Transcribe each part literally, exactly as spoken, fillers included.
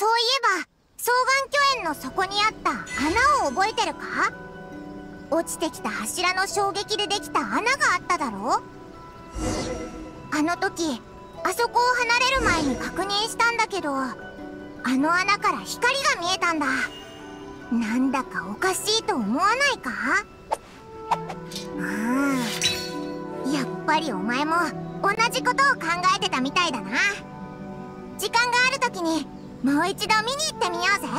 そういえば双眼鏡園の底にあった穴を覚えてるか？落ちてきた柱の衝撃でできた穴があっただろ？あの時あそこを離れる前に確認したんだけど、あの穴から光が見えたんだ。なんだかおかしいと思わないか？うん、やっぱりお前も同じことを考えてたみたいだな。時間がある時にもう一度見に行ってみようぜ。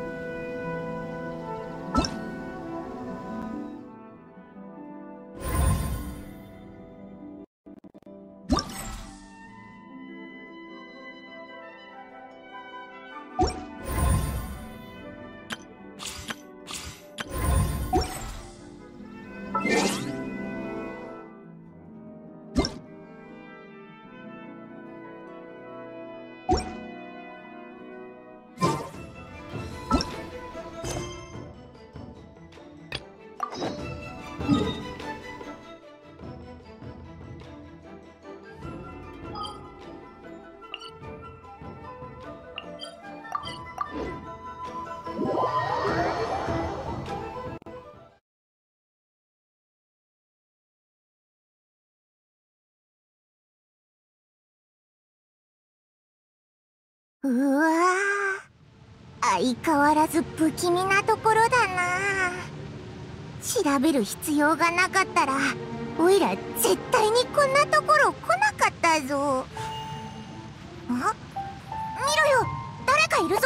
うわー、相変わらず不気味なところだな。調べる必要がなかったらおいら絶対にこんなところ来なかったぞ。あ、見ろよ、誰かいるぞ。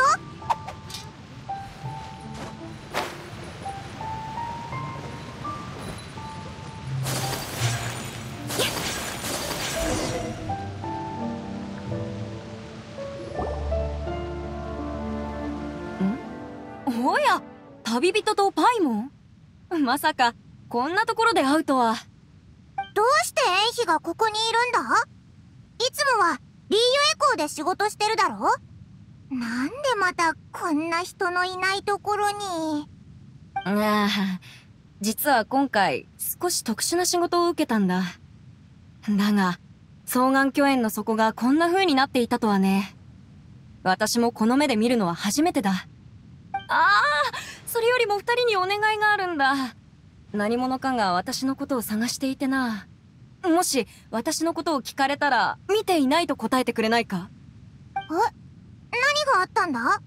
おや、旅人とパイモン？まさかこんなところで会うとは。 どうしてエンヒがここにいるんだ？いつもはリーユエコーで仕事してるだろ？なんでまたこんな人のいないところに。 ああ、実は今回少し特殊な仕事を受けたんだ。だが双眼鏡園の底がこんな風になっていたとはね。私もこの目で見るのは初めてだ。ああ、それよりも二人にお願いがあるんだ。何者かが私のことを探していてな。もし私のことを聞かれたら見ていないと答えてくれないか？ え？何があったんだ？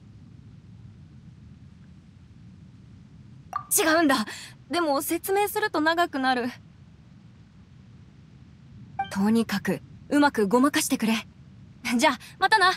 違うんだ。でも説明すると長くなる。とにかくうまくごまかしてくれ。じゃあまたな。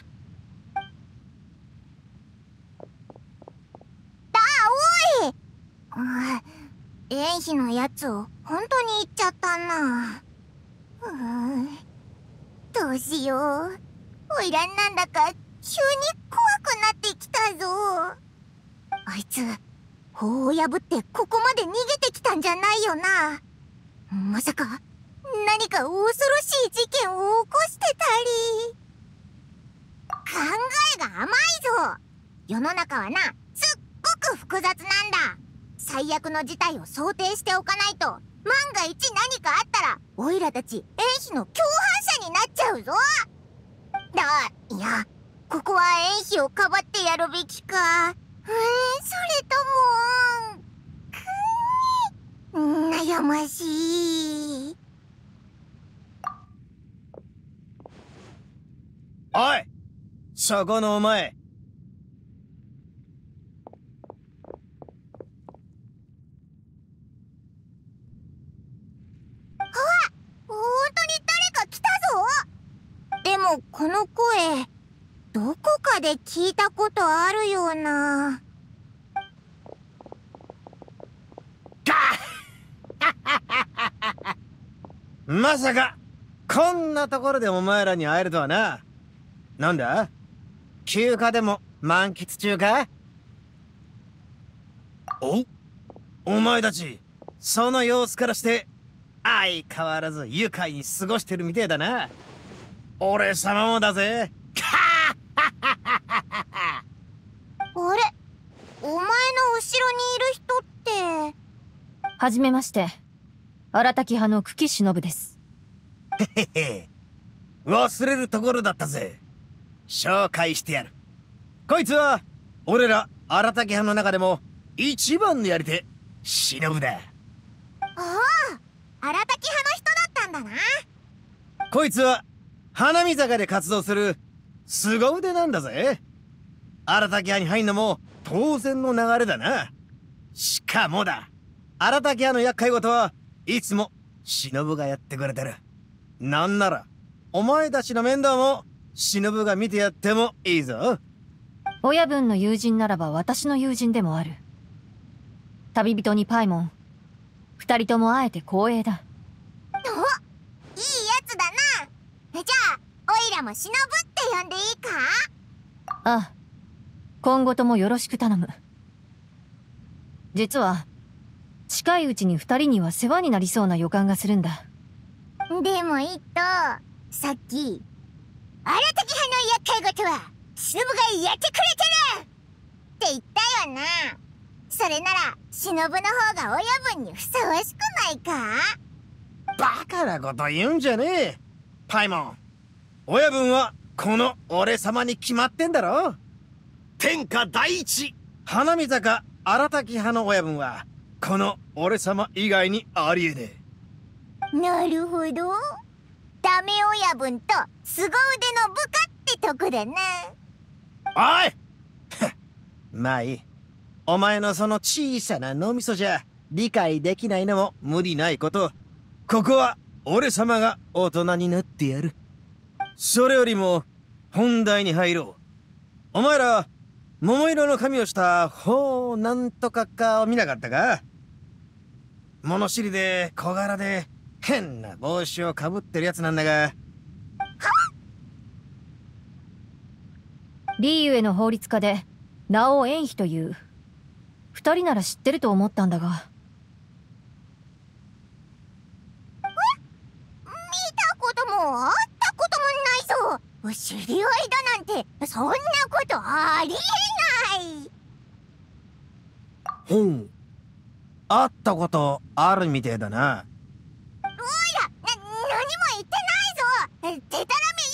エンヒのやつを本当に言っちゃったな。うーん、どうしよう。おいらなんだか急に怖くなってきたぞ。あいつ法を破ってここまで逃げてきたんじゃないよな。まさか何か恐ろしい事件を起こしてたり。考えが甘いぞ。世の中はな、すっごく複雑なんだ。最悪の事態を想定しておかないと、万が一何かあったらオイラたちエンヒの共犯者になっちゃうぞ。だ、いや、ここはエンヒをかばってやるべきか。うーん、それともくー、悩ましい。 おい、そこのお前。 でもこの声どこかで聞いたことあるような。 まさかこんなところでお前らに会えるとはな。なんだ、休暇でも満喫中か？お、お前たちその様子からして相変わらず愉快に過ごしてるみてえだな。俺様もだぜ。 あれ、お前の後ろにいる人って。 はじめまして、荒滝派の久喜忍です。 へへへ、忘れるところだったぜ。紹介してやる。 こいつは俺ら荒滝派の中でも一番のやり手忍だ。 おお、荒滝派の人だったんだな。 こいつは花見坂で活動する凄腕なんだぜ。荒滝派に入んのも当然の流れだな。しかもだ、荒滝派の厄介事はいつも忍がやってくれてる。なんならお前たちの面倒も忍が見てやってもいいぞ。 親分の友人ならば私の友人でもある。旅人にパイモン、二人とも会えて光栄だ。 お、いいやつだな。じゃあおいらも忍って呼んでいいか？ ああ、今後ともよろしく頼む。実は近いうちに二人には世話になりそうな予感がするんだ。 でもいっと、さっき荒滝派の厄介事は忍がやってくれてるって言ったよな。それなら忍の方が親分にふさわしくないか？ バカなこと言うんじゃねえ。パイモン、親分はこの俺様に決まってんだろ。天下第一花見坂荒滝派の親分はこの俺様以外にありえねえ。なるほど、ダメ親分と凄腕の部下ってとこだな。 おいまあいい。お前のその小さな脳みそじゃ理解できないのも無理ないこと。ここは俺様が大人になってやる。それよりも本題に入ろう。お前ら桃色の髪をしたほうなんとかかを見なかったか？物知りで小柄で変な帽子をかぶってるやつなんだが。 リーユエの法律家で名を円妃という。二人なら知ってると思ったんだが。 え？見たことも会ったこともないぞ。知り合いだなんてそんなことありえない。 ほう、会ったことあるみてえだな。 おいら、な、何も言ってないぞ。でたらめ言うなよ。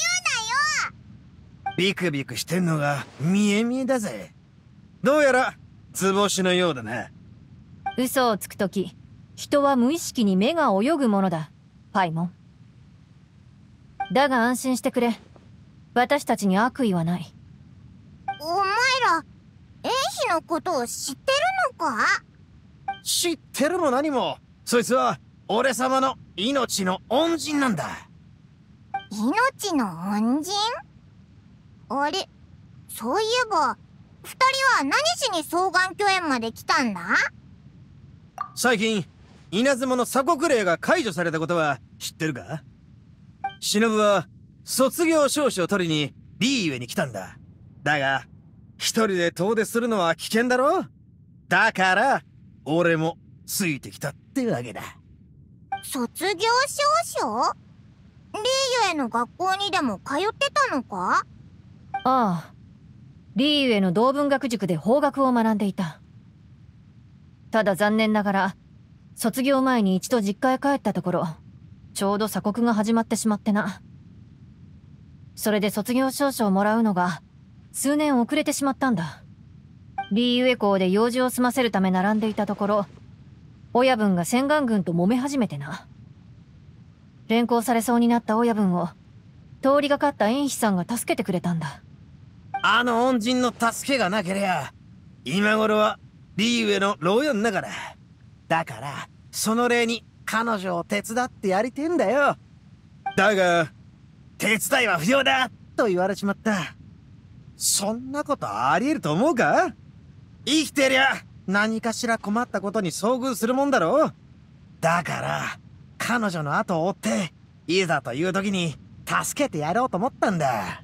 ビクビクしてんのが見え見えだぜ。どうやら図星のようだな。 嘘をつくとき、人は無意識に目が泳ぐものだ、パイモン。だが安心してくれ。私たちに悪意はない。 お前ら、円妃のことを知ってるのか？ 知ってるも何も、そいつは俺様の命の恩人なんだ。 命の恩人？あれ、そういえば二人は何しに双眼鏡園まで来たんだ？ 最近稲妻の鎖国令が解除されたことは知ってるか？忍は卒業証書を取りにリーユエに来たんだ。だが一人で遠出するのは危険だろ。だから俺もついてきたってわけだ。 卒業証書？リーユエの学校にでも通ってたのか？ ああ、リーユエの同文学塾で法学を学んでいた。ただ残念ながら卒業前に一度実家へ帰ったところ、ちょうど鎖国が始まってしまってな。それで卒業証書をもらうのが数年遅れてしまったんだ。リーユエ校で用事を済ませるため並んでいたところ、親分が洗顔軍と揉め始めてな。連行されそうになった親分を通りがかった円妃さんが助けてくれたんだ。 あの恩人の助けがなけりゃ今頃はリーユエの牢屋の中だ。だからその礼に彼女を手伝ってやりてんだよ。だが手伝いは不要だと言われちまった。そんなことありえると思うか？生きてりゃ何かしら困ったことに遭遇するもんだろう。だから彼女の後を追っていざという時に助けてやろうと思ったんだ。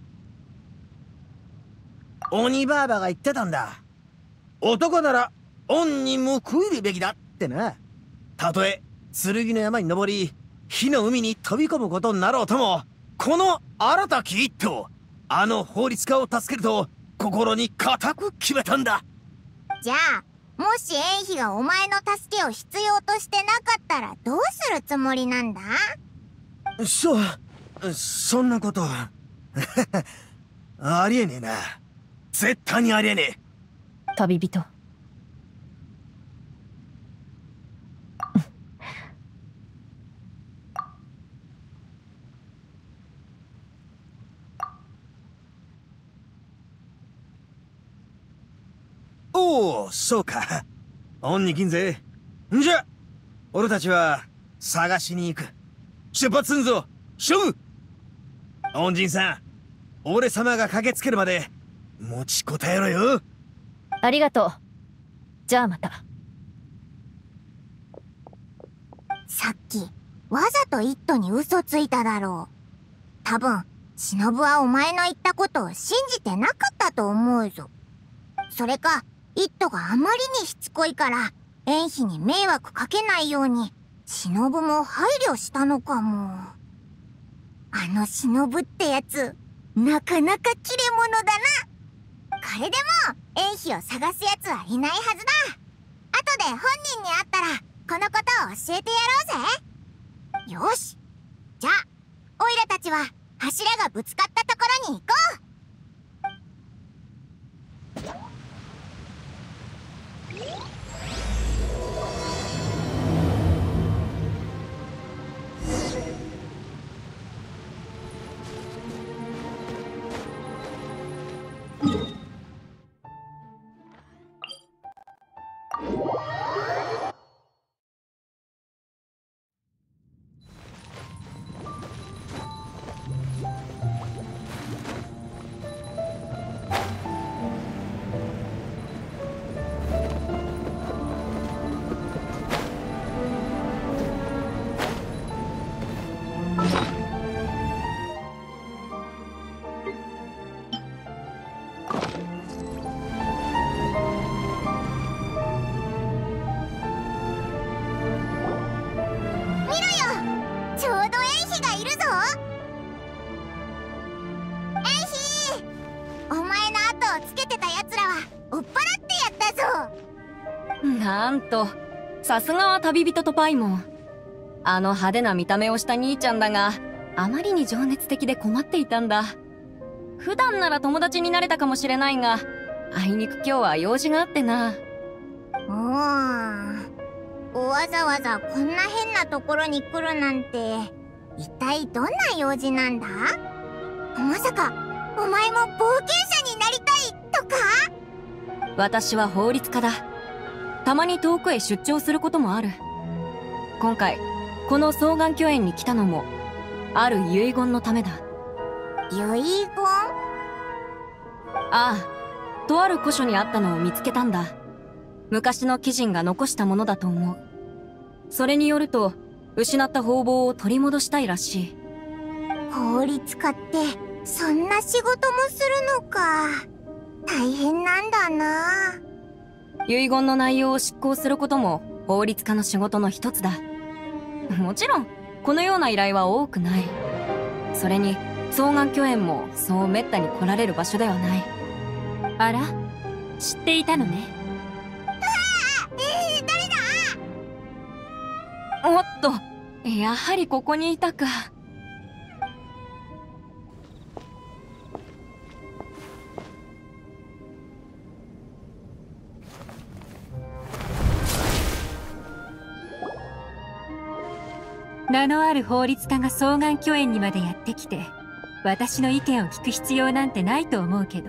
鬼ばあばが言ってたんだ。男なら恩に報いるべきだってな。たとえ剣の山に登り火の海に飛び込むことになろうとも、この新たき一頭、あの法律家を助けると心に固く決めたんだ。 じゃあもし円妃がお前の助けを必要としてなかったらどうするつもりなんだ？ そう、そんなことありえねえな。 絶対にありえねえ。 旅人。 おお、そうか。恩に金ぜ。んじゃ、俺たちは探しに行く。出発すんぞ。勝負。恩人さん、俺様が駆けつけるまで持ちこたえろよ。 ありがとう。じゃあまた。 さっきわざとイットに嘘ついただろう。多分忍はお前の言ったことを信じてなかったと思うぞ。それかイットがあまりにしつこいから縁妃に迷惑かけないように忍も配慮したのかも。あの忍ってやつなかなか切れ者だな。これでも縁妃を探すやつはいないはずだ。後で本人に会ったらこのことを教えてやろうぜ。よし、じゃあオイラたちは柱がぶつかったところに行こう。 なんと、さすがは旅人とパイモン。あの派手な見た目をした兄ちゃんだが、あまりに情熱的で困っていたんだ。普段なら友達になれたかもしれないが、あいにく今日は用事があってな。 おー、わざわざこんな変なところに来るなんて、一体どんな用事なんだ？まさか、お前も冒険者になりたいとか？ 私は法律家だ。たまに遠くへ出張することもある。今回この双眼巨園に来たのもある遺言のためだ。 遺言？ ああ、とある古書にあったのを見つけたんだ。昔の貴人が残したものだと思う。それによると失った宝宝を取り戻したいらしい。 法律家ってそんな仕事もするのか。大変なんだな。 遺言の内容を執行することも法律家の仕事の一つだ。もちろんこのような依頼は多くない。それに双眼巨園もそうめったに来られる場所ではない。 あら、知っていたのね。 うわあ、えー、誰だ？ おっと、やはりここにいたか。 名のある法律家が双眼巨園にまでやってきて、私の意見を聞く必要なんてないと思うけど。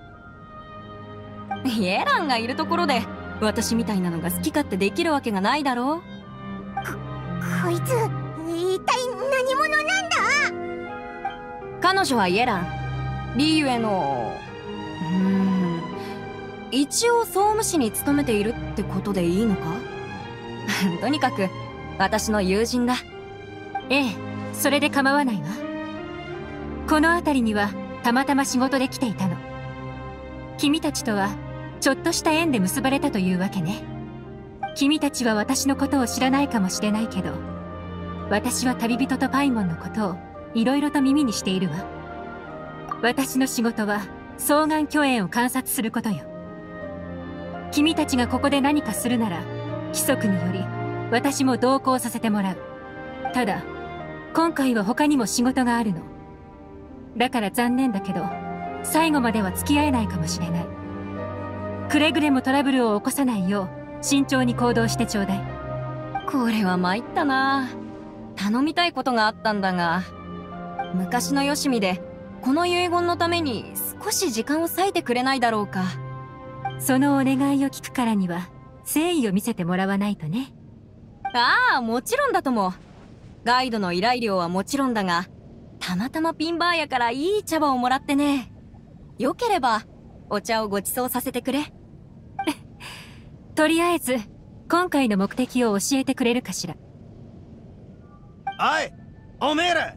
イエランがいるところで私みたいなのが好き勝手できるわけがないだろう。 こ、こいつ、一体何者なんだ？ 彼女はイエラン。リーユへの、うーん、一応総務士に勤めているってことでいいのか？とにかく私の友人だ。 ええ、それで構わないわ。この辺りにはたまたま仕事で来ていたの。君たちとはちょっとした縁で結ばれたというわけね。君たちは私のことを知らないかもしれないけど、私は旅人とパイモンのことをいろいろと耳にしているわ。私の仕事は双眼巨園を観察することよ。君たちがここで何かするなら規則により私も同行させてもらう。ただ今回は他にも仕事があるの。だから残念だけど最後までは付き合えないかもしれない。くれぐれもトラブルを起こさないよう慎重に行動してちょうだい。 これは参ったな。頼みたいことがあったんだが、昔のよしみでこの遺言のために少し時間を割いてくれないだろうか。 そのお願いを聞くからには誠意を見せてもらわないとね。 ああ、もちろんだとも。ガイドの依頼料はもちろんだが、たまたまピンバー屋からいい茶葉をもらってね。よければお茶をご馳走させてくれ。 とりあえず今回の目的を教えてくれるかしら。 おい、おめえら。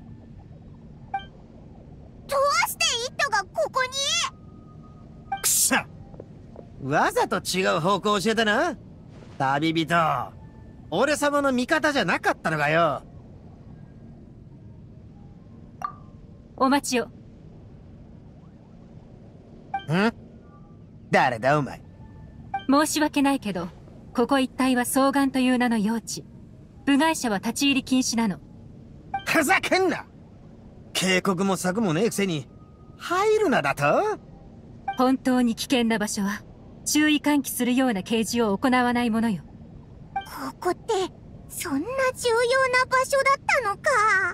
どうしてイットがここに？ くそ、わざと違う方向を教えたな。旅人、俺様の味方じゃなかったのかよ。 お待ちを。 ん？誰だお前。 申し訳ないけど、ここ一帯は双眼という名の用地。部外者は立ち入り禁止なの。 ふざけんな。警告も策もねえくせに入るなだと？ 本当に危険な場所は注意喚起するような掲示を行わないものよ。 ここってそんな重要な場所だったのか。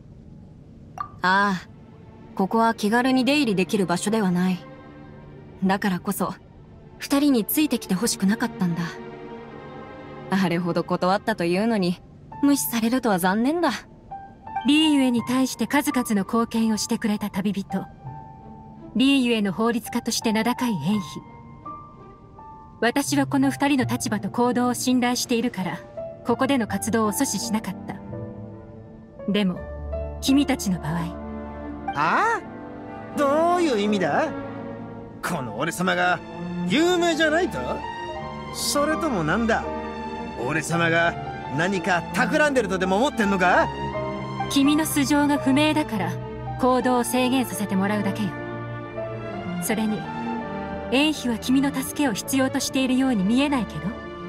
ああ、ここは気軽に出入りできる場所ではない。だからこそ二人についてきてほしくなかったんだ。あれほど断ったというのに無視されるとは残念だ。 リーユエに対して数々の貢献をしてくれた旅人、リーユエの法律家として名高いエンヒ。私はこの二人の立場と行動を信頼しているからここでの活動を阻止しなかった。でも君たちの場合。 ああ、どういう意味だ？この俺様が有名じゃないと？それともなんだ、俺様が何か企んでるとでも思ってんのか？ 君の素性が不明だから行動を制限させてもらうだけよ。それにエンヒは君の助けを必要としているように見えないけど。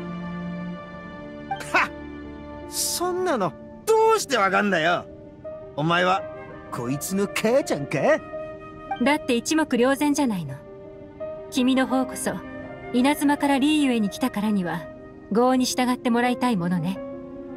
はっ、そんなのどうしてわかんだよ。お前はこいつの母ちゃんか？ だって一目瞭然じゃないの。君の方こそ稲妻からリーユエに来たからには業に従ってもらいたいものね。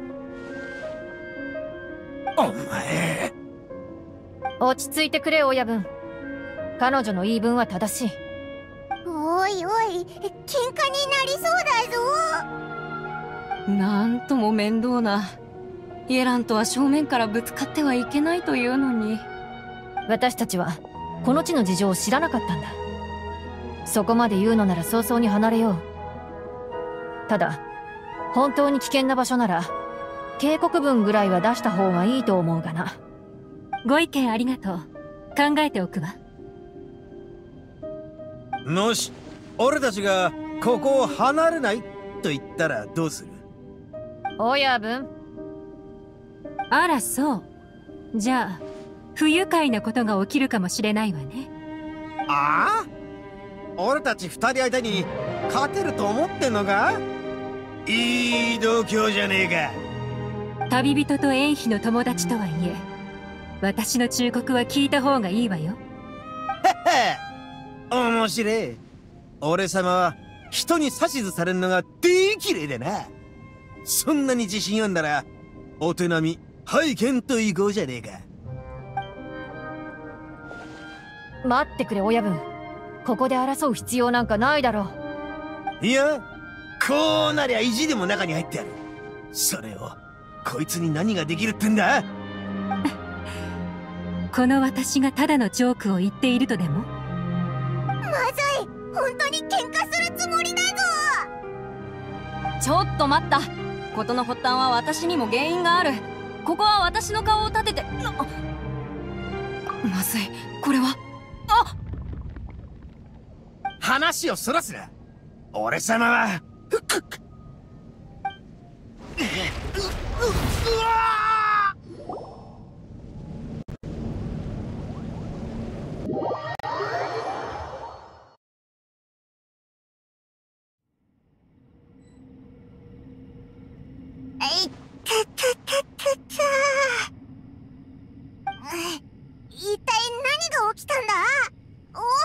お前。 落ち着いてくれ親分。彼女の言い分は正しい。 おいおい、喧嘩になりそうだぞ。 なんとも面倒な。イエランとは正面からぶつかってはいけないというのに。 私たちはこの地の事情を知らなかったんだ。そこまで言うのなら早々に離れよう。ただ本当に危険な場所なら警告文ぐらいは出した方がいいと思うがな。 ご意見ありがとう。考えておくわ。 もし俺たちがここを離れないと言ったらどうする？ 親分。 あらそう。じゃあ不愉快なことが起きるかもしれないわね。 ああ、俺たち二人相手に勝てると思ってんのか？いい度胸じゃねえか。 旅人とエンヒの友達とはいえ私の忠告は聞いた方がいいわよ。 へへ、面白い。俺様は人に指図されるのができれいでな。そんなに自信あんだらお手並み拝見といこうじゃねえか。 待ってくれ親分。ここで争う必要なんかないだろう。いや、こうなりゃ意地でも中に入ってやる。それをこいつに何ができるってんだ？ この私がただのジョークを言っているとでも？ まずい、本当に喧嘩するつもりだぞ。 ちょっと待った。事の発端は私にも原因がある。ここは私の顔を立てて。なまずい、これは。あっ、 話をそらすな。俺様はふっくっうううわえいたたたたた。一体何が起きたんだ？お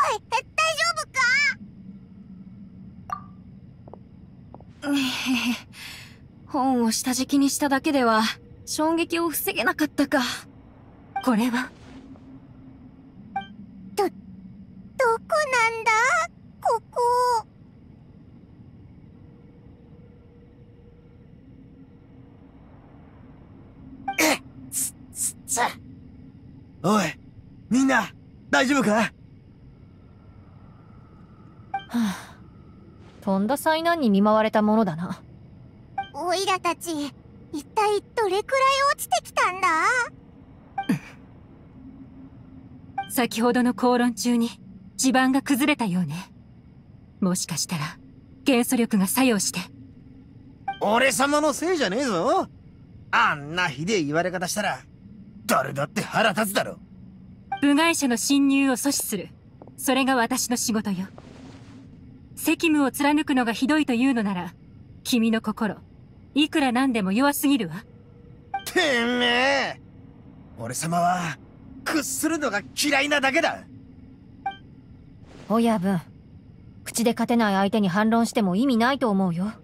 本を下敷きにしただけでは衝撃を防げなかったか。 これはど、どこなんだここ。 つ、つ、つ。おい、みんな、大丈夫か？ はあ、とんだ災難に見舞われたものだな。 オイラたち、一体どれくらい落ちてきたんだ？ 先ほどの口論中に地盤が崩れたようね。もしかしたら元素力が作用して。 俺様のせいじゃねえぞ。あんなひでえ言われ方したら誰だって腹立つだろ。 部外者の侵入を阻止する、それが私の仕事よ。責務を貫くのがひどいというのなら、君の心いくらなんでも弱すぎるわ。 てめえ、俺様は屈するのが嫌いなだけだ。 親分、口で勝てない相手に反論しても意味ないと思うよ。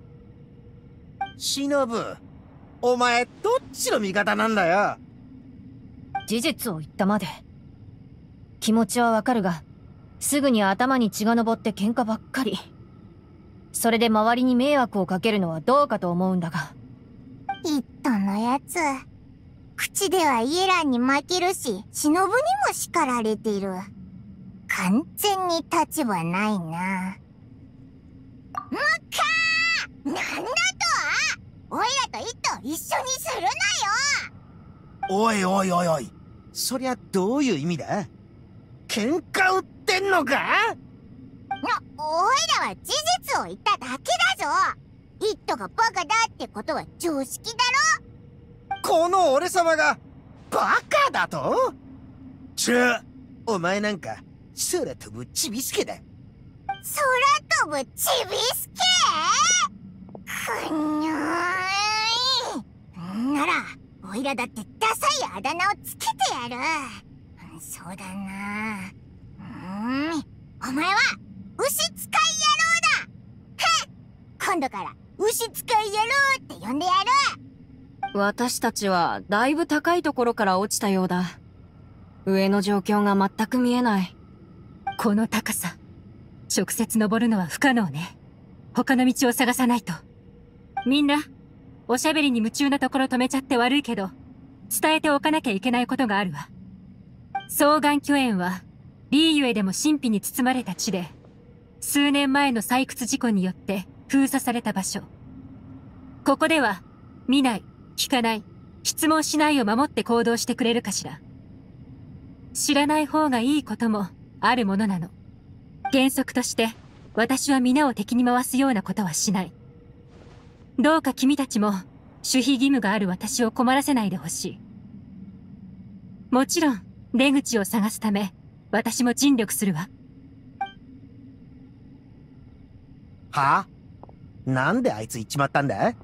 忍、お前どっちの味方なんだよ。 事実を言ったまで。気持ちはわかるが、すぐに頭に血が上って喧嘩ばっかり。それで周りに迷惑をかけるのはどうかと思うんだが。 イットのやつ、口ではイエランに負けるし、忍にも叱られている。完全に立場ないな。むかー！なんだと？オイラとイットを一緒にするなよ！ おいおいおいおい、そりゃどういう意味だ？喧嘩売ってんのか？ おいらは事実を言っただけだぞ。イットがバカだってことは常識だろ。 この俺様がバカだと？ちゃ、お前なんか空飛ぶちびすけだ。 空飛ぶちびすけ？くにょーい。ならおいらだってダサいあだ名をつけてやる。そうだな。うーん、お前は牛使い野郎だ。へっ、今度から牛使い野郎って呼んでやる。 私たちはだいぶ高いところから落ちたようだ。上の状況が全く見えない。 この高さ、直接登るのは不可能ね。他の道を探さないと。みんな、おしゃべりに夢中なところ止めちゃって悪いけど、伝えておかなきゃいけないことがあるわ。双眼巨園は、リーユエでも神秘に包まれた地で、数年前の採掘事故によって封鎖された場所。ここでは、見ない、聞かない、質問しないを守って行動してくれるかしら。知らない方がいいこともあるものなの。原則として、私は皆を敵に回すようなことはしない。どうか君たちも、守秘義務がある私を困らせないでほしい。もちろん、出口を探すため、私も尽力するわ。 は？なんであいつ行っちまったんだ？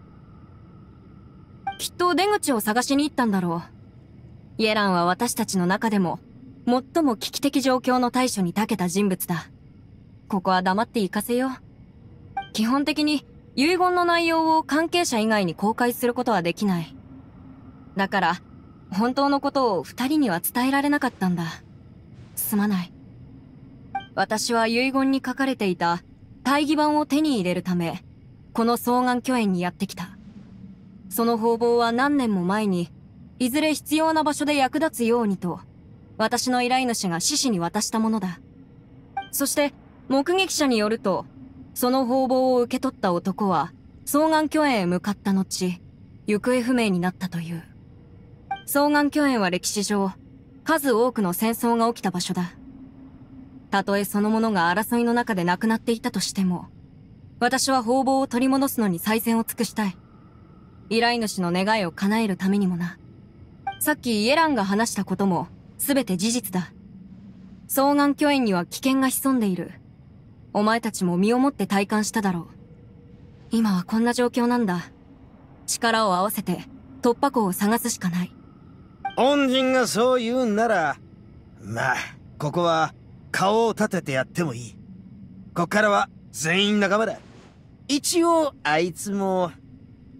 きっと出口を探しに行ったんだろう。イエランは私たちの中でも、最も危機的状況の対処に長けた人物だ。ここは黙って行かせよう。基本的に、遺言の内容を関係者以外に公開することはできない。だから、本当のことを二人には伝えられなかったんだ。すまない。私は遺言に書かれていた大義版を手に入れるため、この双眼巨園にやってきた。その方々は何年も前に、いずれ必要な場所で役立つようにと、私の依頼主が獅子に渡したものだ。そして、目撃者によると、その方々を受け取った男は、双眼巨園へ向かった後、行方不明になったという。双眼巨園は歴史上、数多くの戦争が起きた場所だ。たとえそのものが争いの中で亡くなっていたとしても、私は方々を取り戻すのに最善を尽くしたい。依頼主の願いを叶えるためにもな。さっきイエランが話したことも、すべて事実だ。双眼巨園には危険が潜んでいる。お前たちも身をもって体感しただろう。今はこんな状況なんだ。力を合わせて突破口を探すしかない。 恩人がそう言うんなら、まあ、ここは顔を立ててやってもいい。こっからは全員仲間だ。一応、あいつも、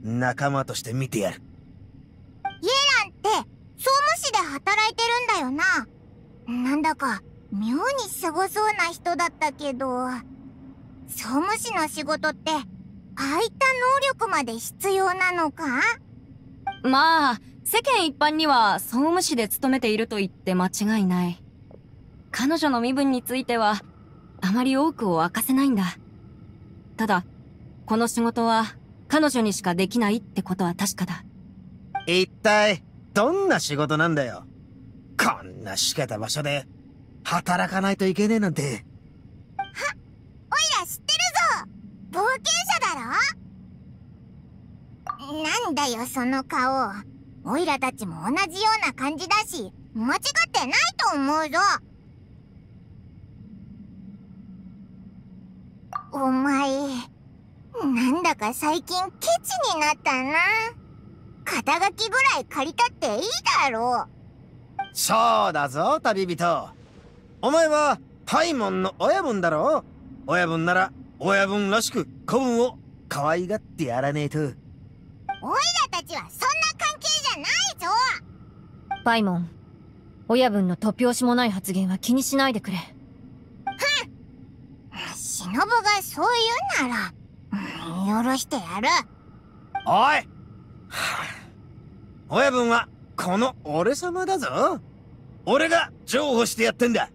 仲間として見てやる。 イエランって総務士で働いてるんだよな。なんだか妙にすごそうな人だったけど、総務士の仕事ってああいった能力まで必要なのか？ まあ、世間一般には総務士で勤めていると言って間違いない。彼女の身分については、あまり多くを明かせないんだ。ただ、この仕事は彼女にしかできないってことは確かだ。 一体、どんな仕事なんだよ。こんなしけた場所で、働かないといけねえなんて。 はっ、おいら知ってるぞ！冒険者だろ？なんだよその顔。おいらたちも同じような感じだし、間違ってないと思うぞ。お前、なんだか最近ケチになったな。肩書きぐらい借りたっていいだろう。 そうだぞ、旅人。お前は、パイモンの親分だろ？親分なら、親分らしく子分を可愛がってやらねえと。 おいらたちはそんな関係じゃないぞ。 パイモン、親分の突拍子もない発言は気にしないでくれ。 忍がそう言うなら、うん、許してやる。 おい、はあ、親分はこの俺様だぞ。俺が譲歩してやってんだ。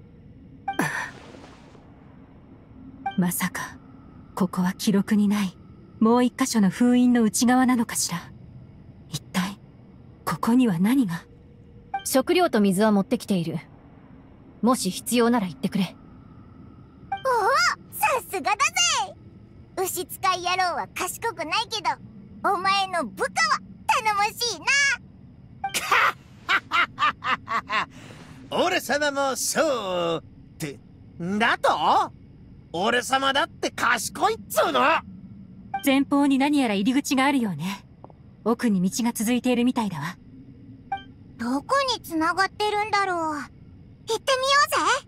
まさかここは記録にないもう一箇所の封印の内側なのかしら。一体ここには何が。 食料と水は持ってきている。もし必要なら言ってくれ。 おお、さすがだぜ。牛使い野郎は賢くないけど、お前の部下は頼もしいな。 俺様もそうってだと？俺様だって賢いっつうの。 前方に何やら入り口があるようね。奥に道が続いているみたいだわ。 どこに繋がってるんだろう。行ってみようぜ。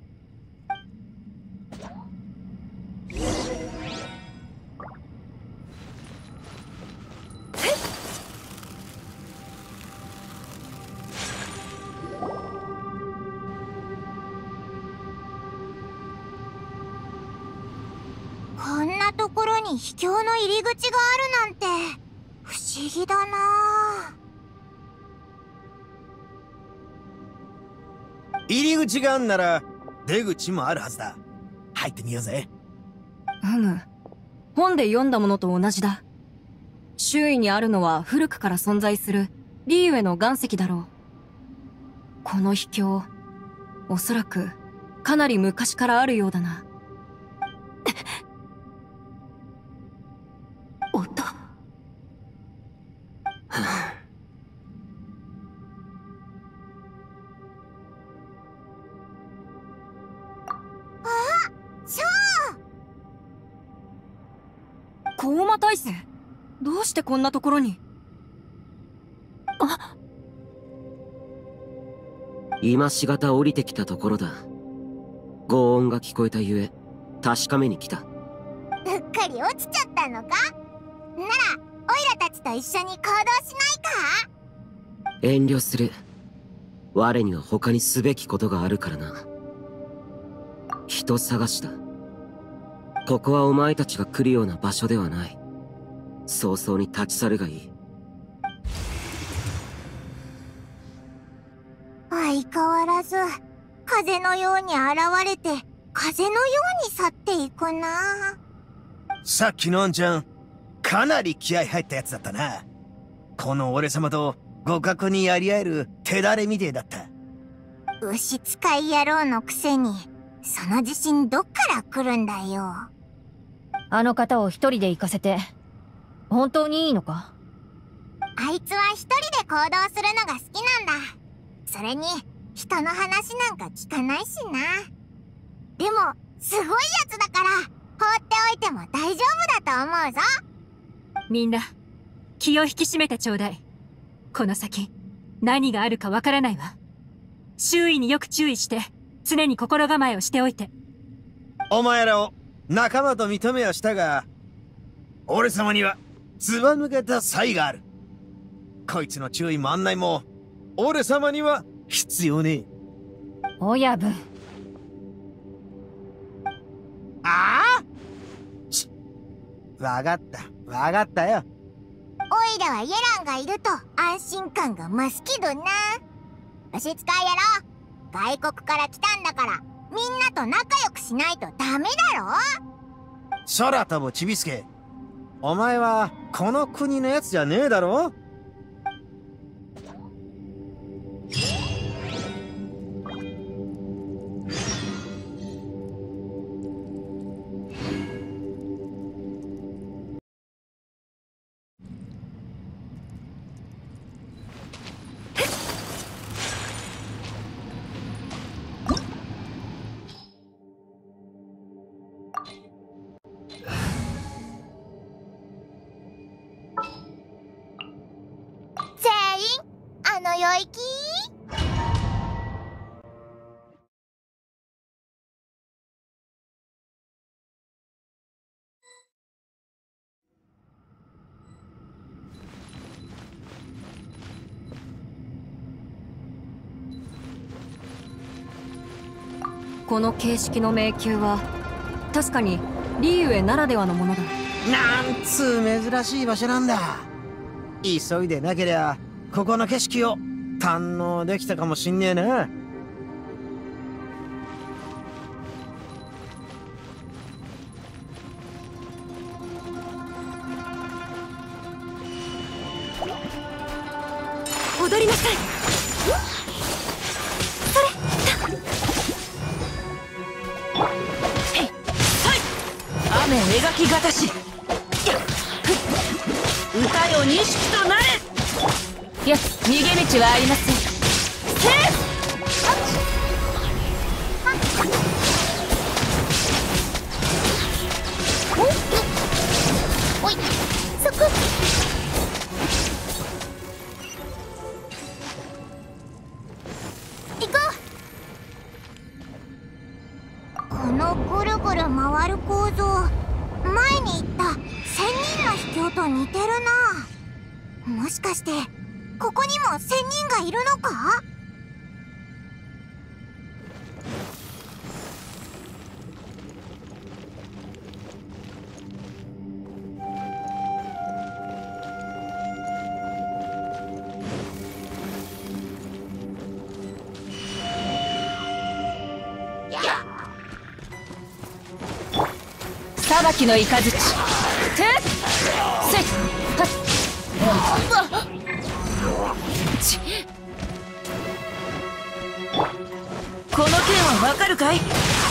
こんなところに秘境の入り口があるなんて不思議だなあ。 入り口があんなら出口もあるはずだ。入ってみようぜ。 うむ。本で読んだものと同じだ。周囲にあるのは古くから存在するリーウェの岩石だろう。この秘境、おそらくかなり昔からあるようだな。 音。 高魔大生、どうしてこんなところに。 あ、 今しがた降りてきたところだ。轟音が聞こえたゆえ確かめに来た。 うっかり落ちちゃったのか？ならオイラたちと一緒に行動しないか？ 遠慮する。我には他にすべきことがあるからな。人探しだ。ここはお前たちが来るような場所ではない。早々に立ち去るがいい。 相変わらず風のように現れて風のように去っていくな。 さっきのあんちゃん、かなり気合入ったやつだったな。この俺様と互角にやり合える手だれみてえだった。 牛使い野郎のくせにその自信どっから来るんだよ。 あの方を一人で行かせて本当にいいのか？ あいつは一人で行動するのが好きなんだ。それに人の話なんか聞かないしな。でもすごいやつだから放っておいても大丈夫だと思うぞ。 みんな気を引き締めてちょうだい。この先何があるかわからないわ。周囲によく注意して常に心構えをしておいて。 お前らを仲間と認めはしたが、俺様にはずば抜けた才がある。こいつの注意も案内も俺様には必要ねえ。 親分。 ああ、ちわかったわかったよ。 おいらはイエランがいると安心感が増すけどな。召使いやろ。外国から来たんだからみんなと仲良くしないとダメだろ。 空飛ぶちびすけ、お前はこの国のやつじゃねえだろ。 あの領域？ この形式の迷宮は確かにリーウェならではのものだ。 なんつう珍しい場所なんだ。急いでなけりゃここの景色を堪能できたかもしんねえな。 踊りなさい。 雨描きがたし歌よ錦となれ。 いや、逃げ道はありません。 おい、そこ。行こう。このぐるぐる回る構造、前に言った仙人の秘境と似てるな。もしかしてここにも仙人がいるのか？ 裁きの雷。てっせっはっちこの剣はわかるかい？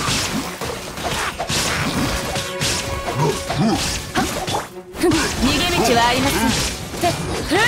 逃げ道はありません。てっ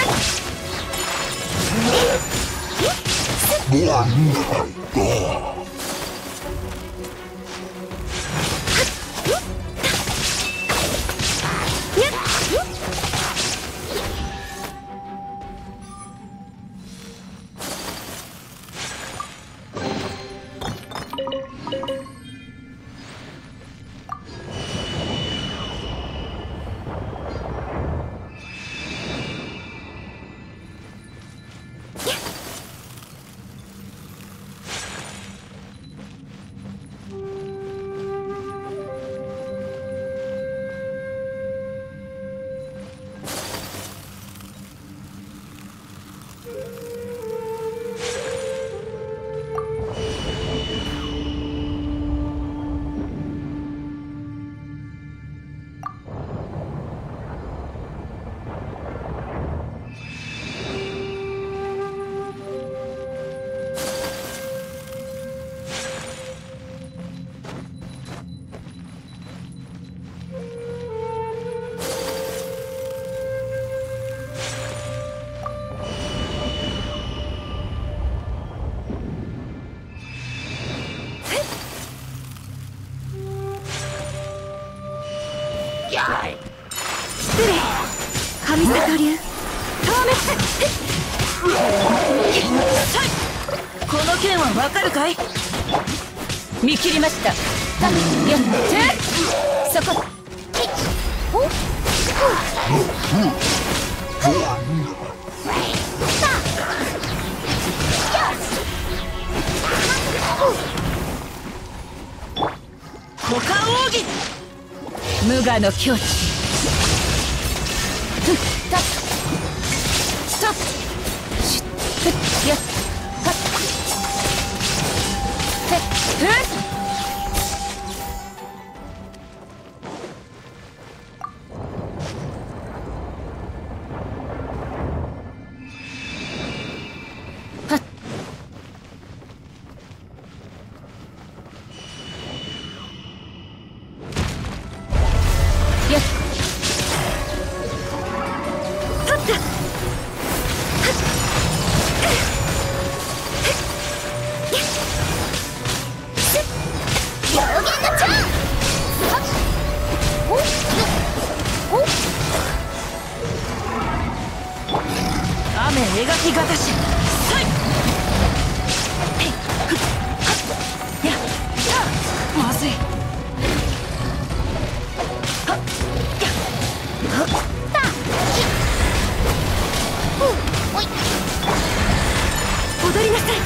失礼。神里流この剣はわかるかい？ 見切りました。やってそこ。お股間奥義無我の境地。ふったっストップシュッふっやっはっへっふっ雨描きがたしはいやったまずいはっやはったおい踊りなさい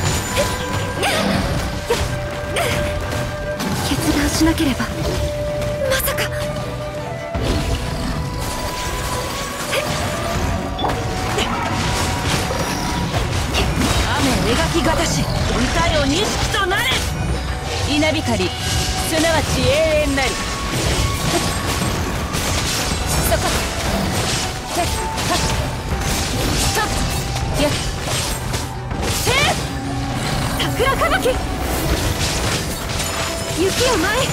決断しなければまさか描きがたし歌よ錦となれ稲光すなわち永遠なりそこへっはっストップやっへっ桜吹雪雪を舞い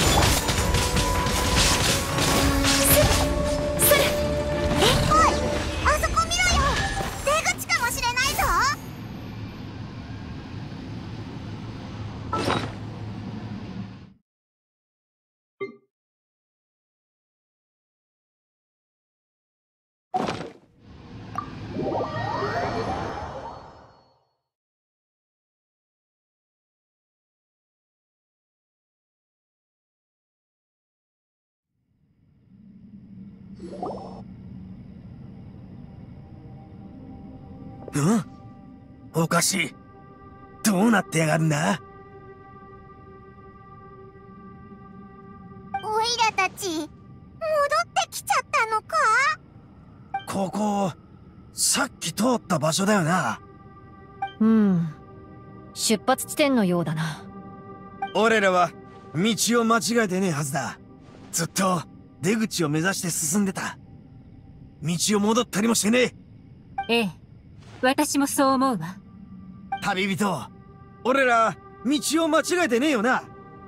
すするえおいあそこ見ろよ出口かもしれないぞん？おかしい。どうなってやがるんだ？ おいらたち戻ってきちゃったのか？ ここさっき通った場所だよな。 うん、出発地点のようだな。 俺らは道を間違えてねえはずだ。ずっと出口を目指して進んでた。道を戻ったりもしてねええ、私もそう思うわ。 旅人、俺ら道を間違えてねえよな。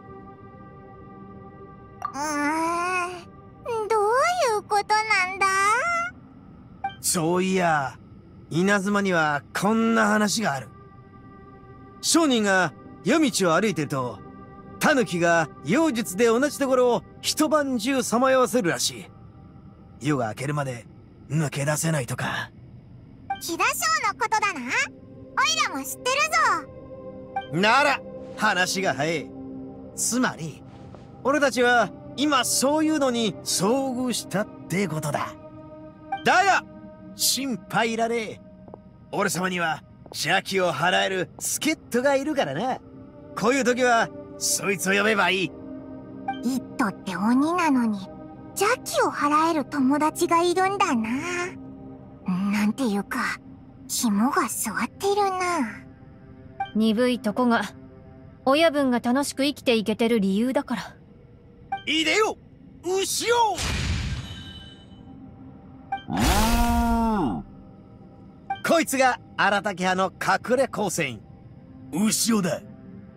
うーん、どういうことなんだ？ そういや、稲妻にはこんな話がある。商人が夜道を歩いてると、狸が妖術で同じところを一晩中さまよわせるらしい。夜が明けるまで抜け出せないとか。 木田翔のことだな。おいらも知ってるぞ。 なら話が早い。つまり俺たちは今そういうのに遭遇したってことだ。だが心配いらねえ。俺様には邪気を払える助っ人がいるからな。こういう時はそいつを呼べばいい。 イットって鬼なのに邪気を払える友達がいるんだな。なんていうか肝が据わっているな。 鈍いとこが親分が楽しく生きていけてる理由だから。 いでよ牛を。こいつが荒竹派の隠れ構成員牛尾だ。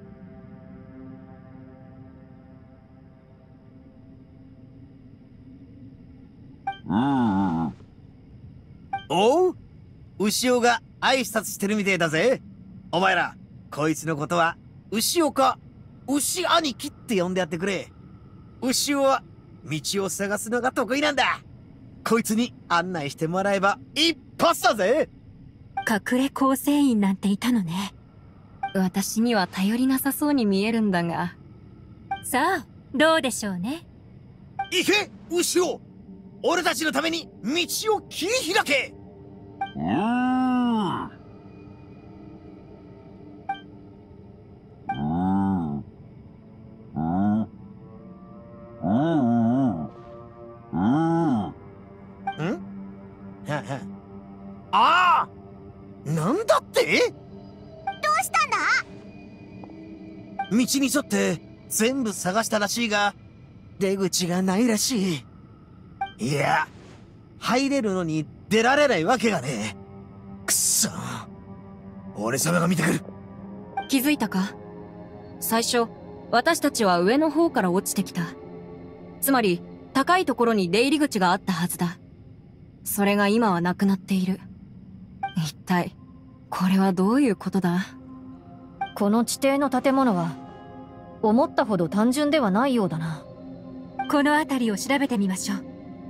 おう、牛尾が挨拶してるみてえだぜ。お前らこいつのことは牛尾か牛兄貴って呼んでやってくれ。牛尾は道を探すのが得意なんだ。こいつに案内してもらえば一発だぜ。 隠れ構成員なんていたのね。 私には頼りなさそうに見えるんだが。 さあどうでしょうね。 行け牛尾。 俺たちのために道を切り開け。ああ、なんだって？ どうしたんだ？ 道に沿って全部探したらしいが、出口がないらしい。いや、入れるのに出られないわけがねえ。くっそ。俺様が見てくる。 気づいたか？最初、私たちは上の方から落ちてきた。つまり、高いところに出入り口があったはずだ。それが今はなくなっている。一体、これはどういうことだ？ この地底の建物は、思ったほど単純ではないようだな。 この辺りを調べてみましょう。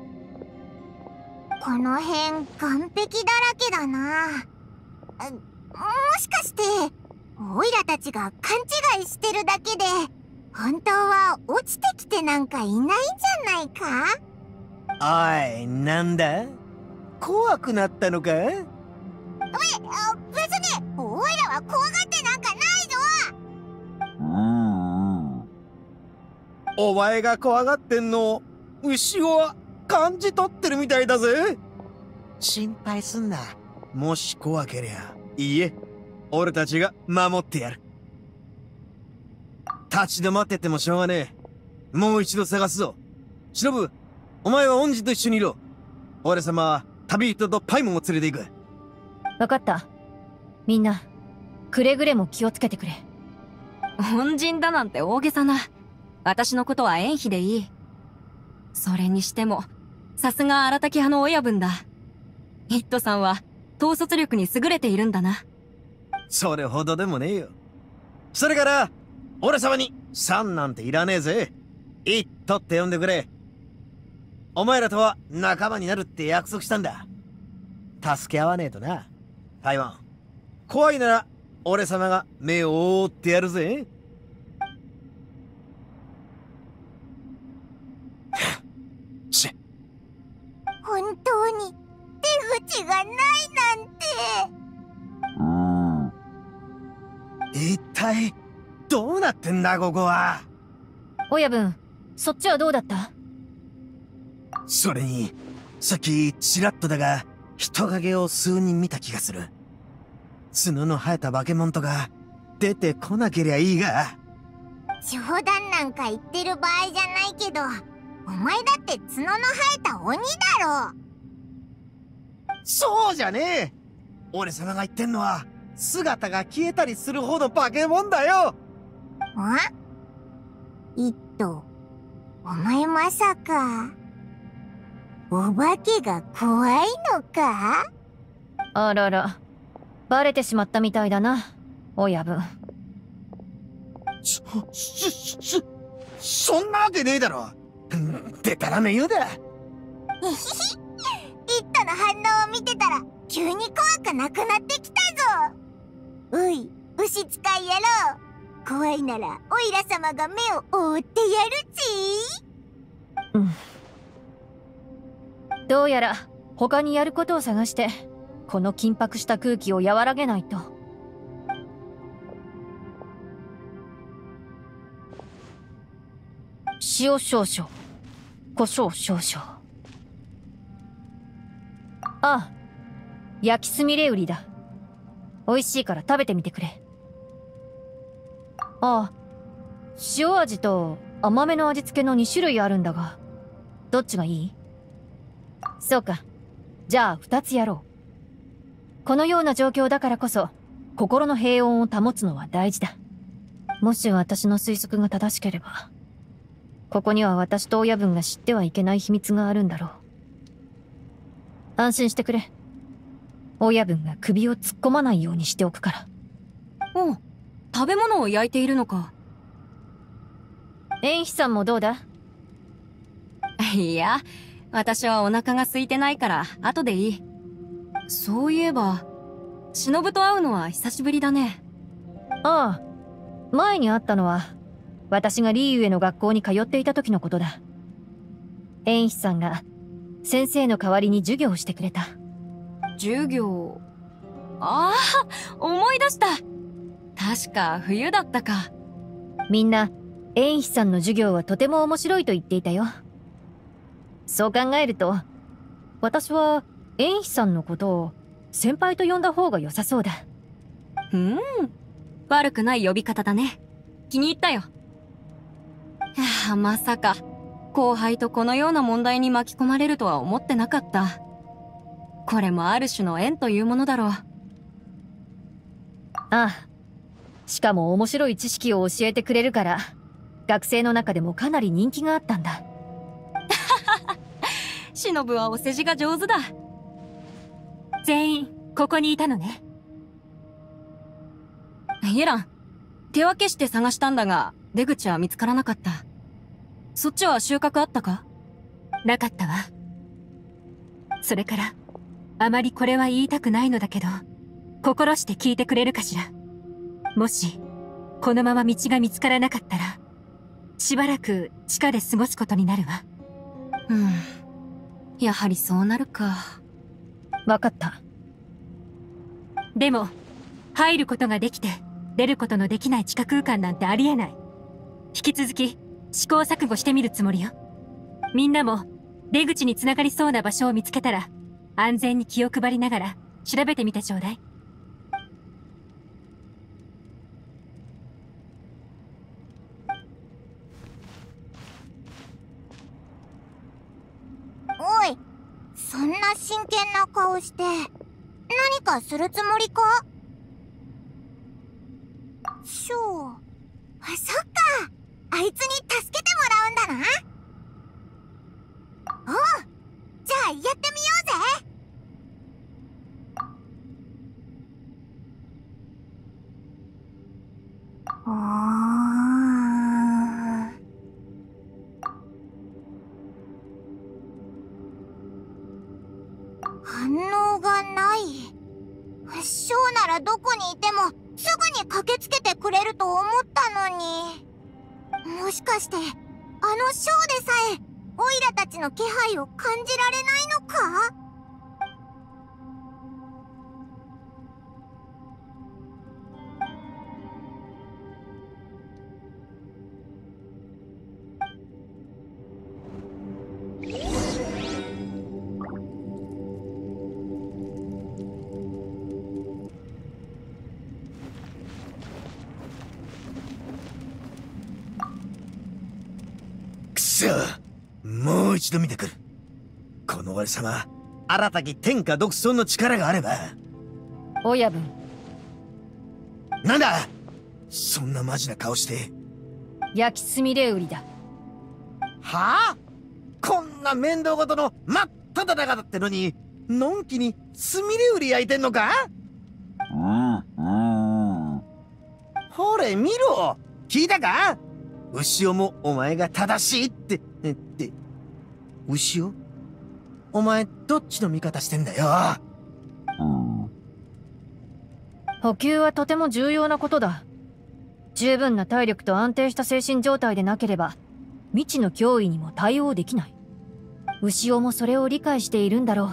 この辺、岩壁だらけだな。もしかして、オイラたちが勘違いしてるだけで、本当は落ちてきてなんかいないんじゃないか？ おい、なんだ？怖くなったのか？ え、あ、別に、オイラは怖がってなんかないぞ！ お前が怖がってんの、牛尾は感じ取ってるみたいだぜ。心配すんな。もし怖けりゃ、いいえ、俺たちが守ってやる。立ち止まっててもしょうがねえ。もう一度探すぞ。忍、お前は恩人と一緒にいろ。俺様は旅人とパイモンを連れて行く。 わかった。みんな、くれぐれも気をつけてくれ。 恩人だなんて大げさな。私のことは縁妃でいい。それにしても、さすが荒滝派の親分だ。ヒットさんは、統率力に優れているんだな。 それほどでもねえよ。それから、俺様に、さんなんていらねえぜ。イットって呼んでくれ。お前らとは仲間になるって約束したんだ。助け合わねえとな。パイモン、怖いなら、俺様が目を覆ってやるぜ。し本当に出口がないなんて。 一体どうなってんだここは。 親分、そっちはどうだった？ それにさっきちらっとだが人影を数人見た気がする。角の生えた化け物とか出てこなけりゃいいが。 冗談なんか言ってる場合じゃないけど、お前だって角の生えた鬼だろ。 そうじゃねえ。俺様が言ってんのは姿が消えたりするほど化け物だよ。 あ？イット、お前まさかお化けが怖いのか？ あらら、バレてしまったみたいだな、親分。 そ、そ、そ、そんなわけねえだろ。でたらめ言うだ。 イットの反応を見てたら急に怖くなくなってきたぞ。おい、牛使い野郎、怖いならオイラ様が目を覆ってやるち。 うん。どうやら他にやることを探してこの緊迫した空気を和らげないと。塩少々、胡椒少々。ああ、焼きすみれ売りだ。美味しいから食べてみてくれ。ああ、塩味と甘めの味付けのに種類あるんだが、どっちがいい？そうか。じゃあふたつやろう。このような状況だからこそ、心の平穏を保つのは大事だ。もし私の推測が正しければ、ここには私と親分が知ってはいけない秘密があるんだろう。安心してくれ。親分が首を突っ込まないようにしておくから。 おう、食べ物を焼いているのか。 縁妃さんもどうだ？ いや、私はお腹が空いてないから後でいい。そういえば、忍と会うのは久しぶりだね。 ああ、前に会ったのは私がリーウェの学校に通っていた時のことだ。縁妃さんが先生の代わりに授業をしてくれた。 授業。ああ、思い出した。確か冬だったか。 みんな、縁飛さんの授業はとても面白いと言っていたよ。そう考えると、私は縁飛さんのことを先輩と呼んだ方が良さそうだ。 うん。悪くない呼び方だね。気に入ったよ。いや、まさか、後輩とこのような問題に巻き込まれるとは思ってなかった。これもある種の縁というものだろう。 ああ。しかも面白い知識を教えてくれるから、学生の中でもかなり人気があったんだ。 しのぶはお世辞が上手だ。 全員、ここにいたのね。 イエラン、手分けして探したんだが、出口は見つからなかった。そっちは収穫あったか？ なかったわ。それから、あまりこれは言いたくないのだけど、心して聞いてくれるかしら。もし、このまま道が見つからなかったら、しばらく地下で過ごすことになるわ。 うん。やはりそうなるか。 わかった。 でも、入ることができて、出ることのできない地下空間なんてありえない。引き続き、試行錯誤してみるつもりよ。みんなも、出口につながりそうな場所を見つけたら、安全に気を配りながら、調べてみてちょうだい。 おい、そんな真剣な顔して何かするつもりか？しょう、あ、そっか、あいつに助けてもらうんだな。おう、じゃあやってみようぜ。あー、反応がない。ショーならどこにいてもすぐに駆けつけてくれると思ったのに。もしかしてあのショーでさえオイラたちの気配を感じられないのか？ もう一度見てくる。この俺様、新たき天下独尊の力があれば。 親分。 なんだ、そんなマジな顔して。 焼きすみれ売りだ。 はあ、こんな面倒事の真っ只中だってのに、のんきにすみれ売り焼いてんのか？うんうん。ほれ見ろ、聞いたか？牛尾もお前が正しいってって。牛尾、お前どっちの味方してんだよ。うん、 補給はとても重要なことだ。十分な体力と安定した精神状態でなければ未知の脅威にも対応できない。牛尾もそれを理解しているんだろう。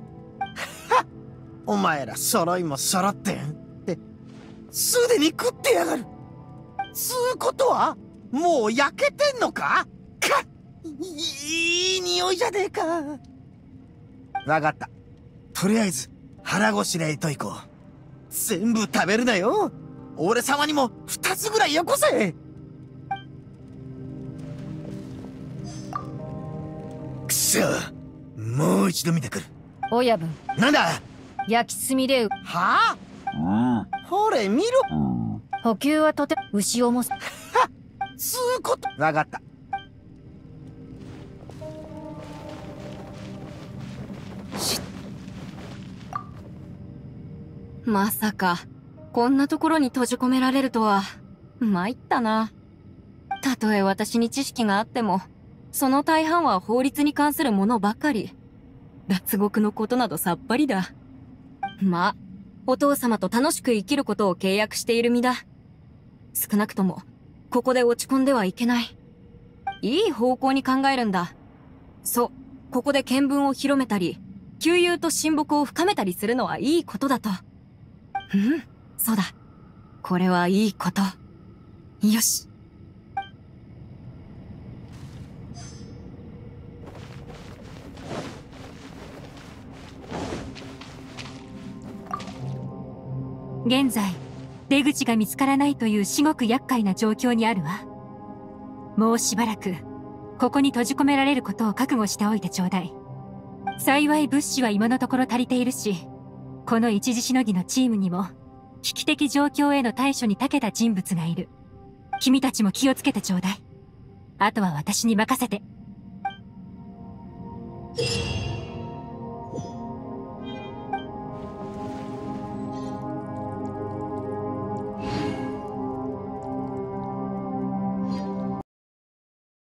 お前ら揃いも揃ってんってすでに食ってやがる。つうことはもう焼けてんのか？かっ、いい匂いじゃねえか。わかった。とりあえず腹ごしらえといこう。全部食べるなよ。俺様にも二つぐらいよこせ。くそ、もう一度見てくる。 親分。 なんだ？ 焼きすみれ。 はあ？うん。ほれ見ろ。うん、 補給はとて牛尾も。 つうこと。わかった。 まさかこんなところに閉じ込められるとは参ったな。たとえ私に知識があってもその大半は法律に関するものばかり。脱獄のことなどさっぱりだ。まあお父様と楽しく生きることを契約している身だ。少なくともここで落ち込んではいけない。いい方向に考えるんだ。そう、 ここで見聞を広めたり、旧友と親睦を深めたりするのはいいことだと。うん、そうだ。これはいいこと。よし。 現在、出口が見つからないという至極厄介な状況にあるわ。もうしばらく、ここに閉じ込められることを覚悟しておいてちょうだい。幸い物資は今のところ足りているし、この一時しのぎのチームにも、危機的状況への対処に長けた人物がいる。君たちも気をつけてちょうだい。あとは私に任せて。